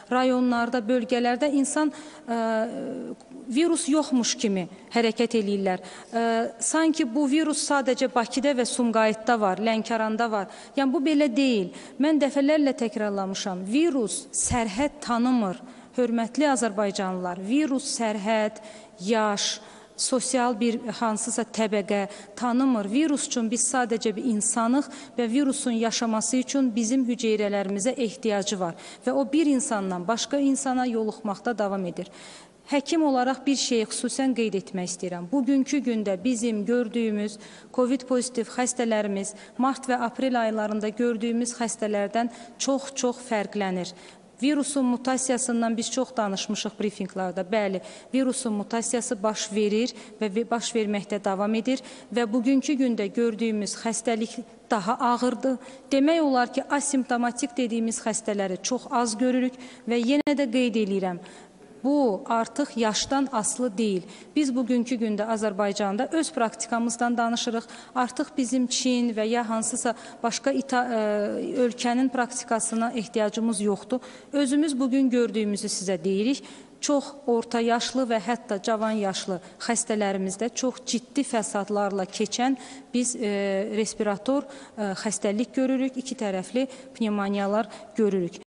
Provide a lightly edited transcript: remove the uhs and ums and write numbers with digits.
rayonlarda, bölgələrdə insan virus yoxmuş kimi hərəkət eləyirlər. Sanki bu virus sadəcə Bakıda və Sumqayıtda var, Lənkəranda var. Yəni, bu belə deyil. Mən dəfələrlə təkrarlamışam. Virus sərhəd tanımır. Hörmətli Azərbaycanlılar, virus sərhəd, yaş, sosial bir hansısa təbəqə tanımır. Virus üçün biz sadəcə bir insanıq və virusun yaşaması üçün bizim hüceyrələrimizə ehtiyacı var. Və o bir insandan başqa insana yoluxmaqda davam edir. Həkim olaraq bir şeyi xüsusən qeyd etmək istəyirəm. Bugünkü gündə bizim gördüyümüz COVID pozitiv xəstələrimiz mart və aprel aylarında gördüyümüz xəstələrdən çox fərqlənir. Virusun mutasiyasından biz çox danışmışıq brifinqlarda. Bəli, virusun mutasiyası baş verir və baş verməkdə davam edir və bugünkü gündə gördüyümüz xəstəlik daha ağırdır. Demək olar ki, asimptomatik dediyimiz xəstələri çox az görürük və yenə də qeyd edirəm. Bu artıq yaşdan asılı deyil. Biz bugünkü gündə Azərbaycanda öz praktikamızdan danışırıq. Artıq bizim Çin və ya hansısa başqa ölkənin praktikasına ehtiyacımız yoxdur. Özümüz bugün gördüyümüzü sizə deyirik. Çox orta yaşlı və hətta cavan yaşlı xəstələrimizdə çox ciddi fəsadlarla keçən biz respirator xəstəlik görürük, iki tərəfli pnevmoniyalar görürük.